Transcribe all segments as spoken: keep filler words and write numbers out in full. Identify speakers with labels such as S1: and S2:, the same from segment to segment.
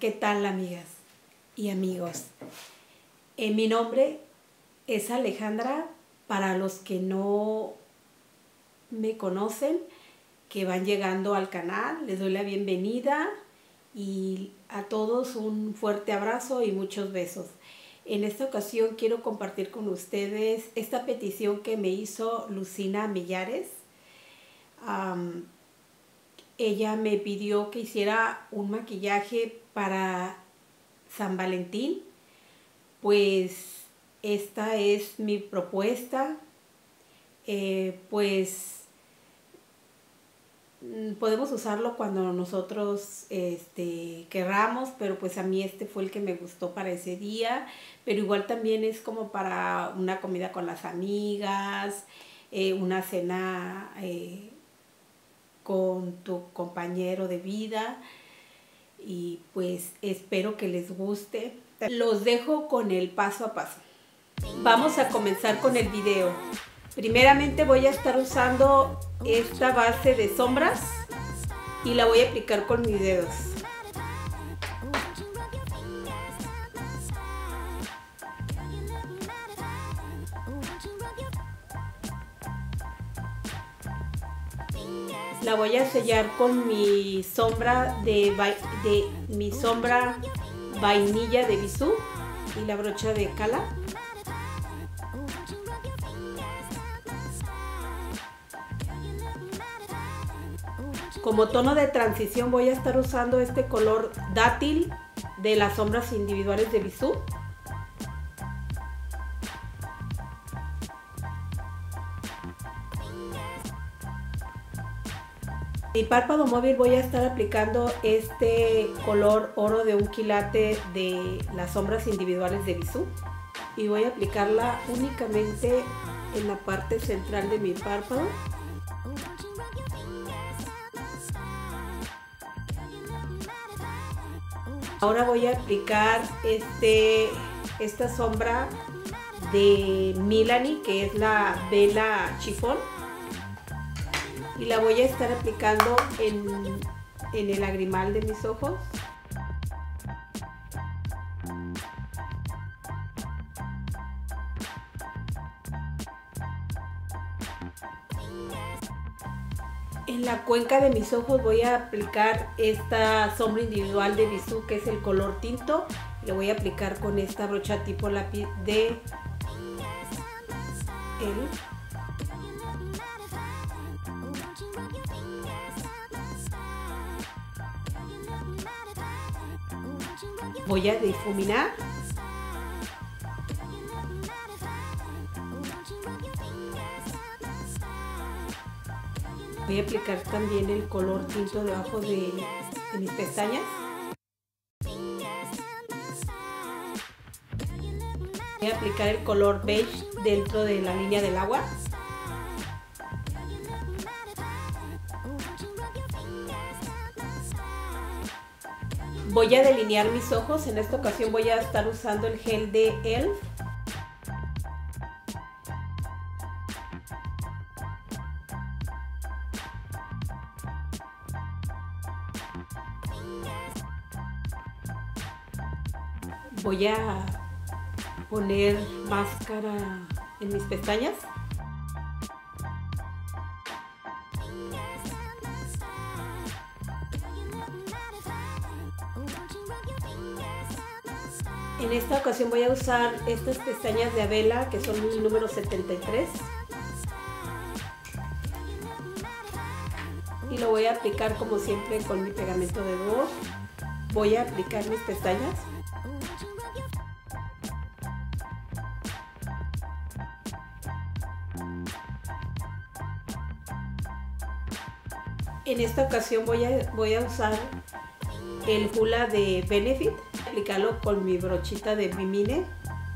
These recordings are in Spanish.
S1: ¿Qué tal, amigas y amigos? Eh, mi nombre es Alejandra. Para los que no me conocen, que van llegando al canal, les doy la bienvenida y a todos un fuerte abrazo y muchos besos. En esta ocasión quiero compartir con ustedes esta petición que me hizo Lucina Millares. Um, ella me pidió que hiciera un maquillaje para San Valentín. Pues esta es mi propuesta. Eh, pues podemos usarlo cuando nosotros este, querramos, pero pues a mí este fue el que me gustó para ese día. Pero igual también es como para una comida con las amigas, eh, una cena eh, con tu compañero de vida. Y pues espero que les guste. Los dejo con el paso a paso. Vamos a comenzar con el video. Primeramente voy a estar usando esta base de sombras y la voy a aplicar con mis dedos. La voy a sellar con mi sombra de, de mi sombra vainilla de Bisú y la brocha de Cala. Como tono de transición voy a estar usando este color dátil de las sombras individuales de Bisú. Mi párpado móvil voy a estar aplicando este color oro de un quilate de las sombras individuales de Bisú. Y voy a aplicarla únicamente en la parte central de mi párpado. Ahora voy a aplicar este, esta sombra de Milani, que es la vela chifón. Y la voy a estar aplicando en, en el lagrimal de mis ojos. En la cuenca de mis ojos voy a aplicar esta sombra individual de Bisú, que es el color tinto. Le voy a aplicar con esta brocha tipo lápiz de él. Voy a difuminar. Voy a aplicar también el color tinto debajo de, de mis pestañas. Voy a aplicar el color beige dentro de la línea del agua. Voy a delinear mis ojos. En esta ocasión voy a estar usando el gel de E L F. Voy a poner máscara en mis pestañas. En esta ocasión voy a usar estas pestañas de Abela, que son el número setenta y tres. Y lo voy a aplicar como siempre con mi pegamento de dúo. Voy a aplicar mis pestañas. En esta ocasión voy a, voy a usar el Hula de Benefit, aplicarlo con mi brochita de Bimine.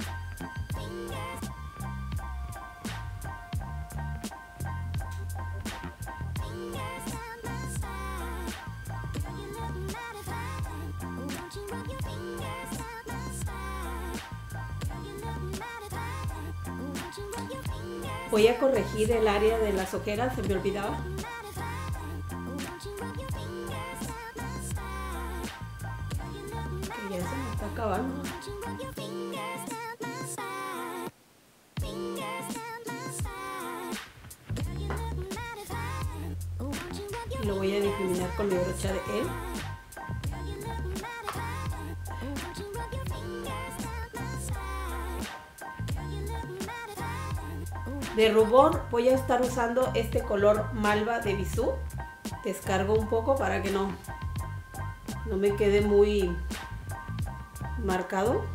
S1: Voy a corregir el área de las ojeras, se me olvidaba. acabando. Lo voy a difuminar con mi brocha de él. De rubor voy a estar usando este color malva de Bisú. Descargo un poco para que no, no me quede muy marcado.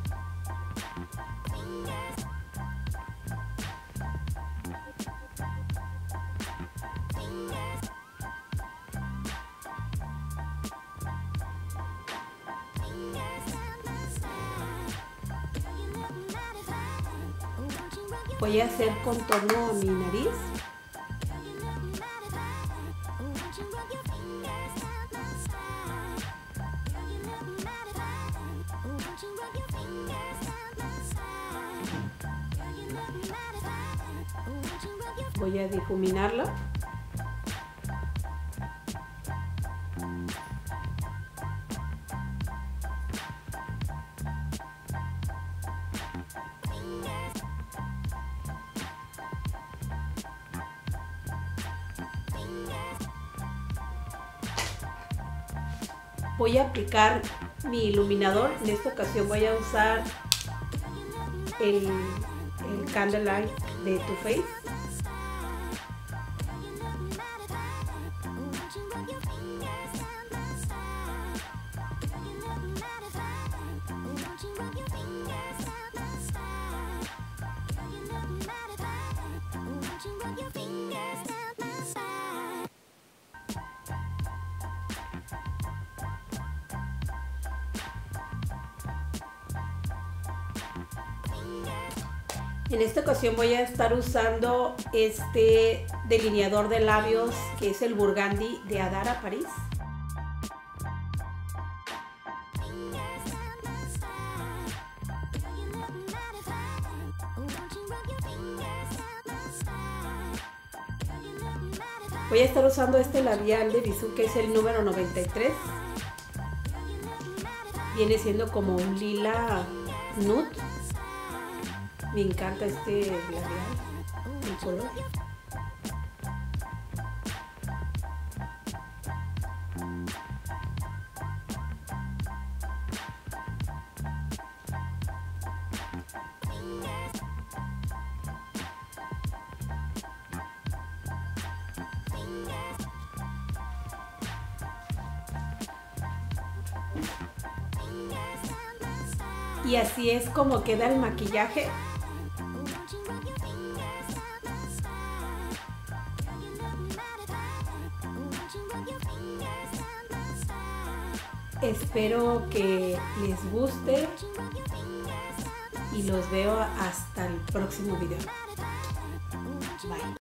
S1: Voy a hacer contorno a mi nariz. Voy a difuminarla. Voy a aplicar mi iluminador. En esta ocasión voy a usar el, el Candlelight de Too Faced. En esta ocasión voy a estar usando este delineador de labios que es el Burgundy de Adara Paris. Voy a estar usando este labial de Bisú que es el número noventa y tres. Viene siendo como un lila nude. Me encanta este labial, el color. Y así es como queda el maquillaje. Espero que les guste y los veo hasta el próximo video. Bye.